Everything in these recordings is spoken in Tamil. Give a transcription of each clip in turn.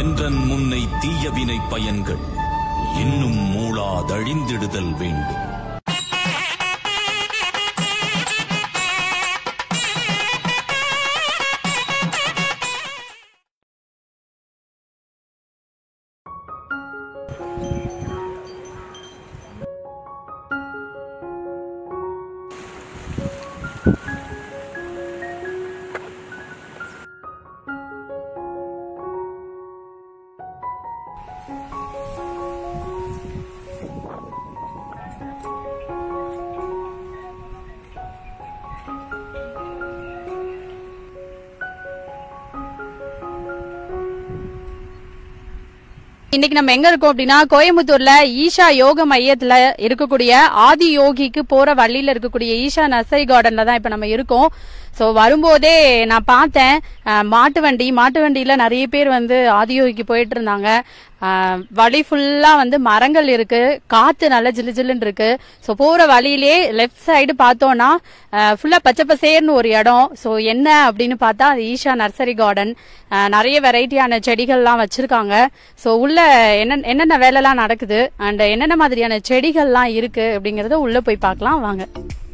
என்றன் முன்னை தீயவினை பயன்கள் இன்னும் மூளாதழிந்திடுதல் வேண்டும். இன்னைக்கு நம்ம எங்க இருக்கோம் அப்படின்னா கோயம்புத்தூர்ல ஈஷா யோக மையத்துல இருக்கக்கூடிய ஆதி யோகிக்கு போற வழியில இருக்கக்கூடிய ஈஷா நர்சரி கார்டன்ல தான் இப்ப நம்ம இருக்கோம். சோ வரும்போதே நான் பார்த்தேன் மாட்டு வண்டியில நிறைய பேர் வந்து ஆதியோகிக்கு போயிட்டு இருந்தாங்க. வழி ஃபுல்லா வந்து மரங்கள் இருக்கு, காத்து நல்ல ஜில்லு ஜில்லுன்னு இருக்கு. சோ போற வழியிலே லெப்ட் சைடு பார்த்தோம்னா ஃபுல்லா பச்சை பசேர்னு ஒரு இடம். சோ என்ன அப்படின்னு பார்த்தா அது ஈஷா நர்சரி கார்டன். நிறைய வெரைட்டியான செடிகள்லாம் வச்சிருக்காங்க. சோ உள்ள என்னென்ன வேலைலாம் நடக்குது அண்ட் என்னென்ன மாதிரியான செடிகள்லாம் இருக்கு அப்படிங்கறத உள்ள போய் பார்க்கலாம் வாங்க.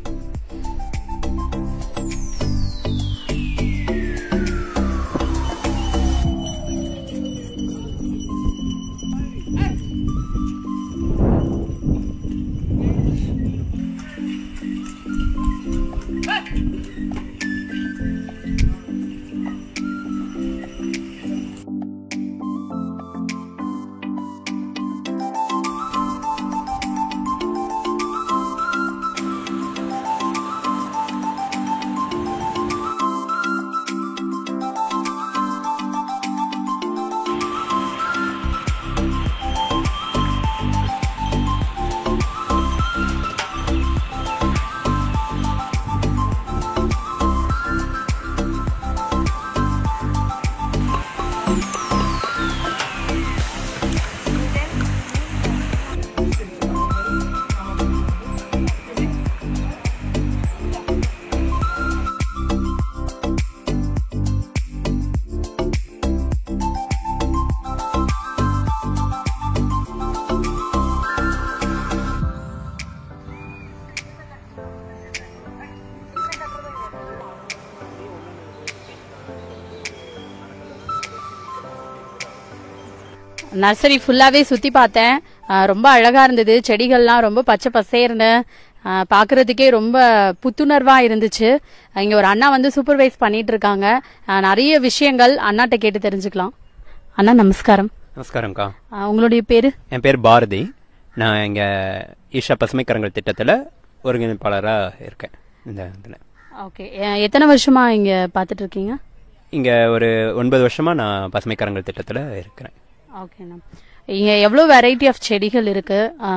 நர்சரி ஃபுல்லாவே சுத்தி பார்த்தேன். ரொம்ப அழகா இருந்தது. செடிகள்லாம் ரொம்ப பச்சை பசேர்னு பாக்குறதுக்கே ரொம்ப புத்துணர்வா இருந்துச்சு. இங்க ஒரு அண்ணா வந்து சூப்பர்வைஸ் பண்ணிட்டு இருக்காங்க. நிறைய விஷயங்கள் அண்ணாட்ட கேட்டு தெரிஞ்சுக்கலாம். அண்ணா நமஸ்காரம். நமஸ்காரம்க்கா. உங்களுடைய பேரு? என் பேர் பாரதி. நான் இங்க ஈஷா பசுமைக்கரங்கள் திட்டத்துல ஒருங்கிணைப்பாளரா இருக்கேன். இந்த இதுல ஓகே. எத்தனை வருஷமா இங்க பாத்துட்டு இருக்கீங்க? இங்க ஒரு 9 வருஷமா நான் பசுமைக்கரங்கள் திட்டத்துல இருக்கிறேன். ஓகேண்ணா. இங்க எவ்வளவு வெரைட்டி ஆஃப் செடிகள் இருக்கு?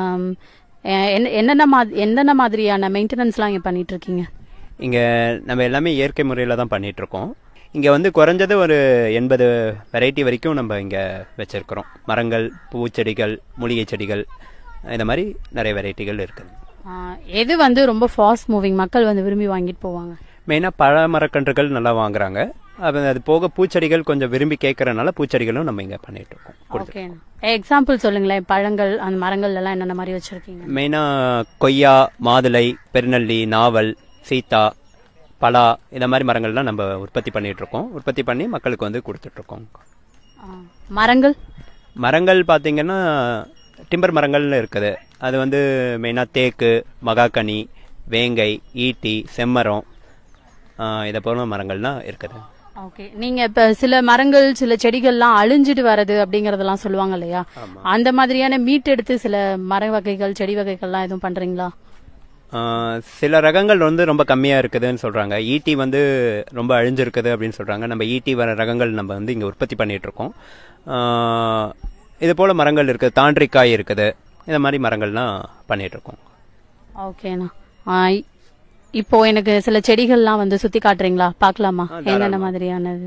என்னென்ன மாதிரியான மெயின்டெனன்ஸ்லாம் இங்க பண்ணிட்டு இருக்கீங்க? இங்க நம்ம எல்லாமே இயற்கை முறையில தான் பண்ணிட்டு இருக்கோம். இங்க வந்து குறைஞ்சது ஒரு 80 வெரைட்டி வரைக்கும் நம்ம இங்க வச்சிருக்கிறோம். மரங்கள், பூச்செடிகள், மூலிகை செடிகள், இந்த மாதிரி நிறைய வெரைட்டிகள் இருக்குது. எது வந்து ரொம்ப ஃபாஸ்ட் மூவிங் மக்கள் வந்து விரும்பி வாங்கிட்டு போவாங்க? மெயினா பழ மரக்கன்றுகள் நல்லா வாங்குறாங்க. அது போக பூச்செடிகள் கொஞ்சம் விரும்பி கேட்கறதுனால பூச்செடிகளும் நம்ம இங்க பண்ணிட்டு இருக்கோம். எக்ஸாம்பிள் சொல்லுங்களேன். பழங்கள் அந்த மரங்கள் எல்லாம் என்னென்ன மாதிரி வச்சிருக்கீங்க? மெயினா கொய்யா, மாதுளை, பெருநெல்லி, நாவல், சீத்தா, பலா, இந்த மாதிரி மரங்கள்லாம் நம்ம உற்பத்தி பண்ணிட்டு இருக்கோம். உற்பத்தி பண்ணி மக்களுக்கு வந்து கொடுத்துட்டு இருக்கோம். மரங்கள் பாத்தீங்கன்னா டிம்பர் மரங்கள்னு இருக்குது. அது வந்து மெயினா தேக்கு, மகாக்கனி, வேங்கை, ஈட்டி, செம்மரம், இதை போல மரங்கள்லாம் இருக்குது. ஓகே. நீங்க இப்ப சில மரங்கள் சில செடிகள்லாம் அழிஞ்சிட்டு வரது அப்படிங்கறதெல்லாம் சொல்லுவாங்க இல்லையா? அந்த மாதிரியான மீட்டெடுத்து சில மர வகைகள் செடி வகைகள்லாம் எதுவும் பண்றீங்களா? சில ரகங்கள் வந்து ரொம்ப கம்மியா இருக்குதுன்னு சொல்றாங்க. ஈட்டி வந்து ரொம்ப அழிஞ்சிருக்குது அப்படின்னு சொல்றாங்க. நம்ம ஈட்டி வர ரகங்கள் நம்ம வந்து இங்க உற்பத்தி பண்ணிட்டு இருக்கோம். இது போல மரங்கள் இருக்குது. தாண்டிக்காய் இருக்குது. இந்த மாதிரி மரங்கள்லாம் பண்ணிட்டு இருக்கோம். ஓகேண்ணா. இப்போ எனக்கு சில செடிகள்லாம் வந்து சுத்தி காட்டுறீங்களா? பாக்கலாமா என்னென்ன மாதிரியானது?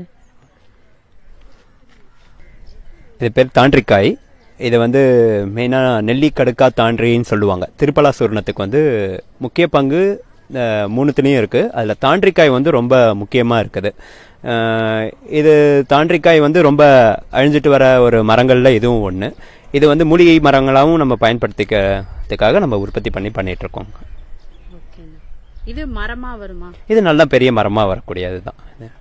இது பேர் தாண்டிக்காய். இது வந்து மெயினா நெல்லி கடுக்கா தாண்டின்னு சொல்லுவாங்க. திருப்பலா சூர்ணத்துக்கு வந்து முக்கிய பங்கு 3த்துலயும் இருக்கு. அதுல தாண்டிக்காய் வந்து ரொம்ப முக்கியமா இருக்குது. இது தாண்டிக்காய் வந்து ரொம்ப அழிஞ்சிட்டு வர ஒரு மரங்கள்ல இதுவும் ஒன்று. இது வந்து மூலிகை மரங்களாகவும் நம்ம பயன்படுத்திக்கிறதுக்காக நம்ம உற்பத்தி பண்ணிட்டு இருக்கோம். இது மரமா வருமா? இது நல்ல பெரிய மரமா வரக்கூடியது தான்.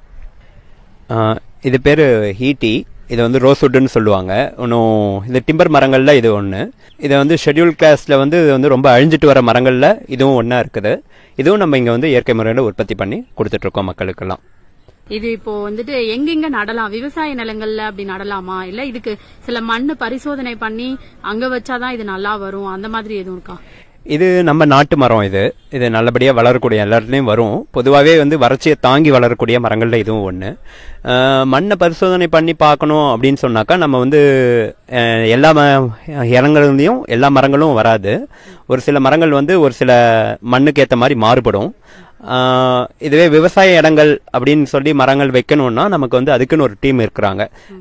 இது பேரு ஹீட்டி. இது வந்து ரோஸ்வுட்னு சொல்லுவாங்க. இன்னும் இது டிம்பர் மரங்கள்ல இது ஒன்று. இது வந்து ஷெட்யூல் கிளாஸ்ல வந்து இது வந்து ரொம்ப அழிஞ்சிட்டு வர மரங்கள்ல இதுவும் ஒன்றா இருக்குது. இதுவும் நம்ம இங்க வந்து இயற்கை முறையில் உற்பத்தி பண்ணி கொடுத்துட்டு இருக்கோம் மக்களுக்கெல்லாம். இது இப்போ வந்துட்டு எங்கெங்க நடலாம்? விவசாய நிலங்கள்ல அப்படி நடலாமா, இல்ல இதுக்கு சில மண்ணு பரிசோதனை பண்ணி அங்க வச்சாதான் இது நல்லா வரும், அந்த மாதிரி எதுவும் இருக்கா? இது நம்ம நாட்டு மரம். இது நல்லபடியா வளரக்கூடிய எல்லாத்துலயும் வரும். பொதுவாகவே வந்து வறட்சியை தாங்கி வளரக்கூடிய மரங்கள்ல இதுவும் ஒன்று. மண்ணை பரிசோதனை பண்ணி பார்க்கணும் அப்படின்னு சொன்னாக்கா நம்ம வந்து எல்லா இடங்கள்லையும் எல்லா மரங்களும் வராது. ஒரு சில மரங்கள் வந்து ஒரு சில மண்ணுக்கு ஏற்ற மாதிரி மாறுபடும். இதுவே விவசாய இடங்கள் அப்படின்னு சொல்லி மரங்கள் வைக்கணும்னா நமக்கு வந்து அதுக்குன்னு ஒரு டீம் இருக்கிறாங்க.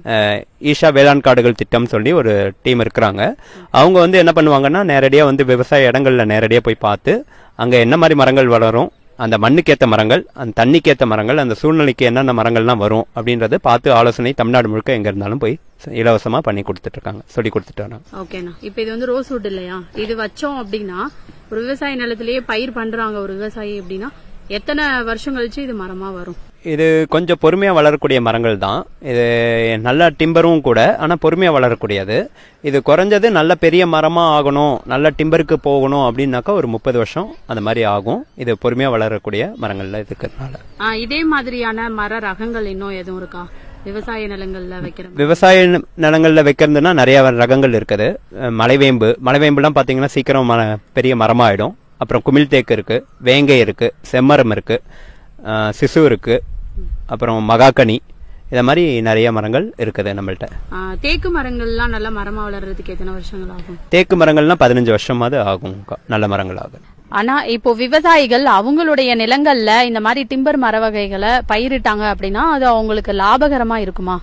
ஈஷா வேளாண் காடுகள் திட்டம் சொல்லி ஒரு டீம் இருக்கிறாங்க. அவங்க வந்து என்ன பண்ணுவாங்கன்னா நேரடியாக வந்து விவசாய இடங்கள்ல நேரடியாக போய் பார்த்து அங்கே என்ன மாதிரி மரங்கள் வளரும், அந்த மண்ணுக்கேற்ற மரங்கள், அந்த தண்ணிக்கேற்ற மரங்கள், அந்த சூழ்நிலைக்கு என்னென்ன மரங்கள்லாம் வரும் அப்படின்றது பார்த்து ஆலோசனை தமிழ்நாடு முழுக்க எங்க இருந்தாலும் போய் இலவசமா பண்ணி கொடுத்துட்டு இருக்காங்க, சொல்லி கொடுத்துட்டு வராங்க. ஓகேண்ணா. இப்ப இது வந்து ரோஸ்வுட் இல்லையா? இது வச்சோம் அப்படின்னா ஒரு விவசாய நிலத்திலேயே பயிர் பண்றாங்க ஒரு விவசாயி அப்படின்னா எத்தனை வருஷம் கழிச்சு இது மரமா வரும்? இது கொஞ்சம் பொறுமையா வளரக்கூடிய மரங்கள் தான். இது நல்ல டிம்பரும் கூட, ஆனா பொறுமையா வளரக்கூடியது. இது குறைஞ்சது நல்ல பெரிய மரமா ஆகணும், நல்ல டிம்பருக்கு போகணும் அப்படின்னாக்கா ஒரு 30 வருஷம் அந்த மாதிரி ஆகும். இது பொறுமையா வளரக்கூடிய மரங்கள்ல இருக்கிறதுனால. இதே மாதிரியான மர ரகங்கள் இன்னும் எதுவும் இருக்கா விவசாய நிலங்கள்ல வைக்கிற? விவசாய நிலங்கள்ல வைக்கிறதுனா நிறைய ரகங்கள் இருக்குது. மலைவேம்புலாம் பாத்தீங்கன்னா சீக்கிரம் பெரிய மரமா ஆயிடும். அப்புறம் குமிழ் தேக்கு இருக்கு, வேங்கை இருக்கு, செம்மரம் இருக்கு, சிசு இருக்கு, அப்புறம் மகாக்கனி, இத மாதிரி நிறைய மரங்கள் இருக்குது நம்மள்ட்ட. தேக்கு மரங்கள்லாம் நல்ல மரமா வளர்றதுக்கு எத்தனை வருஷங்கள் ஆகும்? தேக்கு மரங்கள்லாம் 15 வருஷமாவது ஆகும், நல்ல மரங்கள் ஆகும். ஆனா இப்போ விவசாயிகள் அவங்களுடைய நிலங்கள்ல இந்த மாதிரி டிம்பர் மர வகைகளை பயிரிட்டாங்க அப்படின்னா அது அவங்களுக்கு லாபகரமா இருக்குமா?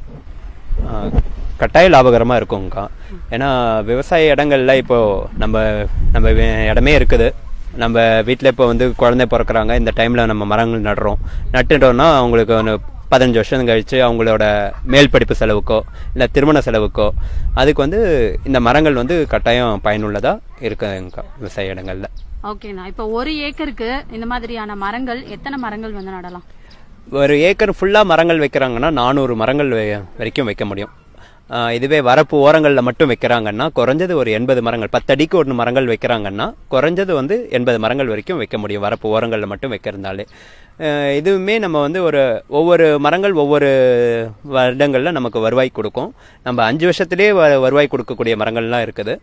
கட்டாய லாபகரமா இருக்கும்க்கா. ஏன்னா விவசாய இடங்கள்ல இப்போ நம்ம இடமே இருக்குது. நம்ம வீட்டில் இப்போ வந்து குழந்தை பிறக்கிறாங்க, இந்த டைமில் நம்ம மரங்கள் நட்டுட்டோம்னா அவங்களுக்கு 15 வருஷம் கழிச்சு அவங்களோட மேல் படிப்பு செலவுக்கோ இல்லை திருமண செலவுக்கோ அதுக்கு வந்து இந்த மரங்கள் வந்து கட்டாயம் பயனுள்ளதாக இருக்குங்க விவசாய இடங்கள்ல. ஓகேண்ணா. இப்போ 1 ஏக்கருக்கு இந்த மாதிரியான மரங்கள் எத்தனை மரங்கள் வந்து நடலாம்? 1 ஏக்கர் ஃபுல்லாக மரங்கள் வைக்கிறாங்கன்னா 400 மரங்கள் வரைக்கும் வைக்க முடியும். இதுவே வரப்பு ஓரங்களில் மட்டும் வைக்கிறாங்கன்னா குறைஞ்சது ஒரு 80 மரங்கள், 10 அடிக்கு 1 மரங்கள் வைக்கிறாங்கன்னா குறைஞ்சது வந்து 80 மரங்கள் வரைக்கும் வைக்க முடியும் வரப்பு ஓரங்களில் மட்டும் வைக்கிறதுனாலே. இதுவுமே நம்ம வந்து ஒவ்வொரு மரங்கள் ஒவ்வொரு வருடங்களில் நமக்கு வருவாய் கொடுக்கும். நம்ம 5 வருஷத்துலேயே வருவாய் கொடுக்கக்கூடிய மரங்கள்லாம் இருக்குது,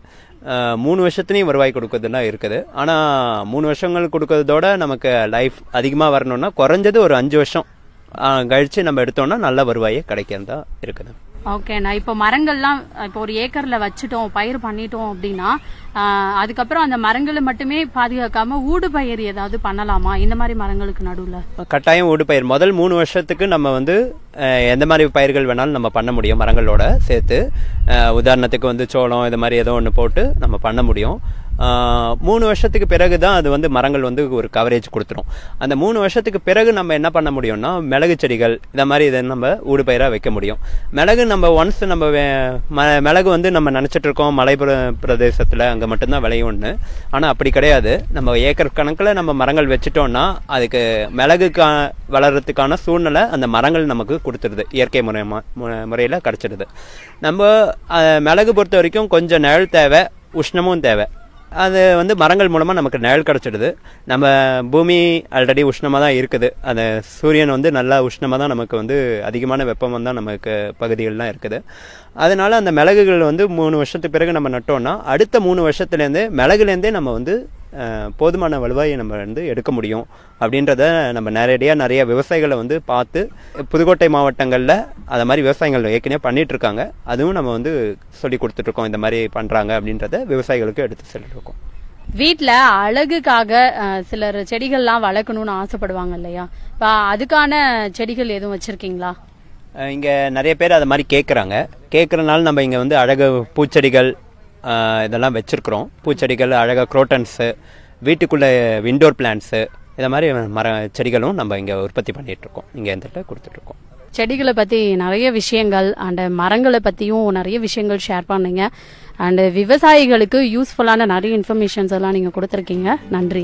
3 வருஷத்துலேயும் வருவாய் கொடுக்கறதுலாம் இருக்குது. ஆனால் 3 வருஷங்கள் கொடுக்கறதோட நமக்கு லைஃப் அதிகமாக வரணும்னா குறைஞ்சது ஒரு 5 வருஷம் கழிச்சு நம்ம எடுத்தோம்னா நல்ல வருவாயே கிடைக்கிறதா இருக்குது. ஓகேண்ணா. இப்போ மரங்கள்லாம் இப்போ 1 ஏக்கர்ல வச்சுட்டோம், பயிர் பண்ணிட்டோம் அப்படின்னா அதுக்கப்புறம் அந்த மரங்களை மட்டுமே பாதுகாக்காம ஊடு பயிர் ஏதாவது பண்ணலாமா இந்த மாதிரி மரங்களுக்கு நடுவுல? கட்டாயம் ஊடு பயிர் முதல் 3 வருஷத்துக்கு நம்ம வந்து எந்த மாதிரி பயிர்கள் வேணாலும் நம்ம பண்ண முடியும் மரங்களோட சேர்த்து. உதாரணத்துக்கு வந்து சோளம் இது மாதிரி ஏதோ ஒன்று போட்டு நம்ம பண்ண முடியும். 3 வருஷத்துக்கு பிறகுதான் அது வந்து மரங்கள் வந்து ஒரு கவரேஜ் கொடுத்துரும். அந்த 3 வருஷத்துக்கு பிறகு நம்ம என்ன பண்ண முடியும்னா மிளகு செடிகள் இந்த மாதிரி இதை நம்ம ஊடு பயிரா வைக்க முடியும். மிளகு நம்ம ஒன்ஸ் நம்ம மிளகு வந்து நம்ம நினைச்சிட்டு இருக்கோம் மலை பிரதேசத்துல அங்க மட்டும்தான் விளையும்னு. ஆனா அப்படி கிடையாது. நம்ம ஏக்கர் கணக்குல நம்ம மரங்கள் வச்சுட்டோம்னா அதுக்கு மிளகு வளர்றதுக்கான சூழ்நிலை அந்த மரங்கள் நமக்கு கொடுத்துருது, இயற்கை முறையில கிடைச்சிடுது. நம்ம மிளகு பொறுத்த வரைக்கும் கொஞ்சம் நிழல் தேவை, உஷ்ணமும் தேவை. அது வந்து மரங்கள் மூலமா நமக்கு நிழல் கிடைச்சிடுது. நம்ம பூமி ஆல்ரெடி உஷ்ணமாக தான் இருக்குது, அந்த சூரியன் வந்து நல்லா உஷ்ணமாக தான் நமக்கு வந்து அதிகமான வெப்பம் தான் நமக்கு பகுதிகள்லாம் இருக்குது. அதனால அந்த மிளகுகள் வந்து 3 வருஷத்துக்கு பிறகு நம்ம நட்டோம்னா அடுத்த 3 வருஷத்துலேருந்து மிளகுலேருந்தே நம்ம வந்து போதுமான வருவாயை நம்ம வந்து எடுக்க முடியும் அப்படின்றத நம்ம நிறைய விவசாயிகளை வந்து பார்த்து புதுக்கோட்டை மாவட்டங்களில் அதை மாதிரி விவசாயிகள் ஏற்கனவே பண்ணிட்டு இருக்காங்க. அதுவும் நம்ம வந்து சொல்லி கொடுத்துட்டு இருக்கோம், இந்த மாதிரி பண்றாங்க அப்படின்றத விவசாயிகளுக்கு எடுத்து சொல்லிட்டு இருக்கோம். வீட்டுல அழகுக்காக சிலர் செடிகள்லாம் வளர்க்கணும்னு ஆசைப்படுவாங்க இல்லையா? அதுக்கான செடிகள் எதுவும் வச்சிருக்கீங்களா? இங்க நிறைய பேர் அதை மாதிரி கேட்கறனால நம்ம இங்க வந்து அழகு பூச்செடிகள் இதெல்லாம் வச்சிருக்கிறோம். பூச்செடிகள், அழகாக குரோட்டன்ஸு, வீட்டுக்குள்ள இன்டோர் பிளான்ட்ஸு, இதை மாதிரி செடிகளும் நம்ம இங்கே உற்பத்தி பண்ணிட்டு இருக்கோம், இங்கே இந்த கொடுத்துட்டு இருக்கோம். செடிகளை பத்தி நிறைய விஷயங்கள் அண்ட் மரங்களை பத்தியும் நிறைய விஷயங்கள் ஷேர் பண்ணீங்க. அண்ட் விவசாயிகளுக்கு யூஸ்ஃபுல்லான நிறைய இன்ஃபர்மேஷன்ஸ் எல்லாம் நீங்க கொடுத்துருக்கீங்க. நன்றி.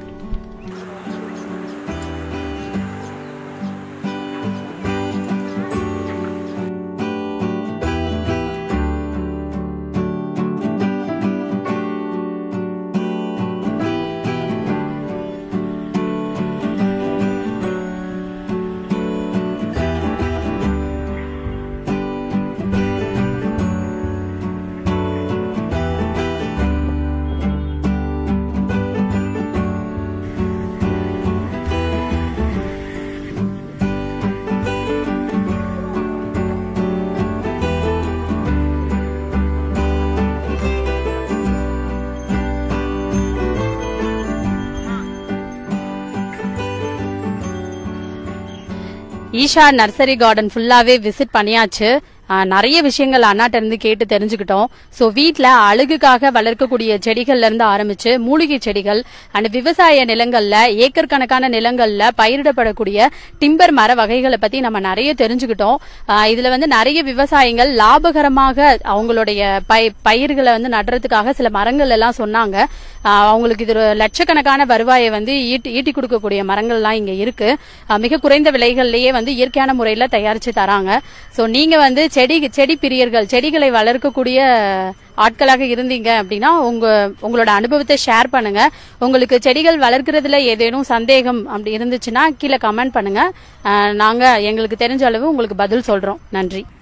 ஈஷா நர்சரி கார்டன் ஃபுல்லாவே விசிட் பண்ணியாச்சு. நிறைய விஷயங்கள் அண்ணாட்ட இருந்து கேட்டு தெரிஞ்சுக்கிட்டோம். சோ வீட்ல அழகுக்காக வளர்க்கக்கூடிய செடிகள்ல இருந்து ஆரம்பிச்சு மூலிகை செடிகள் அண்ட் விவசாய நிலங்கள்ல ஏக்கர் கணக்கான நிலங்கள்ல பயிரிடப்படக்கூடிய டிம்பர் மர வகைகளை பத்தி நம்ம நிறைய தெரிஞ்சுக்கிட்டோம். இதுல வந்து நிறைய விவசாயிகள் லாபகரமாக அவங்களுடைய பயிர்களை வந்து நடுறதுக்காக சில மரங்கள் எல்லாம் சொன்னாங்க. அவங்களுக்கு இது லட்சக்கணக்கான வருவாயை வந்து ஈட்டி கொடுக்கக்கூடிய மரங்கள் எல்லாம் இங்க இருக்கு. மிக குறைந்த விலைகள்லயே வந்து இயற்கையான முறையில தயாரிச்சு தராங்க. சோ நீங்க வந்து செடி பிரியர்கள், செடிகளை வளர்க்கக்கூடிய ஆட்களாக இருந்தீங்க அப்படின்னா உங்களோட அனுபவத்தை ஷேர் பண்ணுங்க. உங்களுக்கு செடிகள் வளர்க்கறதுல ஏதேனும் சந்தேகம் அப்படி இருந்துச்சுன்னா கீழே கமெண்ட் பண்ணுங்க. நாங்க எங்களுக்கு தெரிஞ்ச அளவு உங்களுக்கு பதில் சொல்றோம். நன்றி.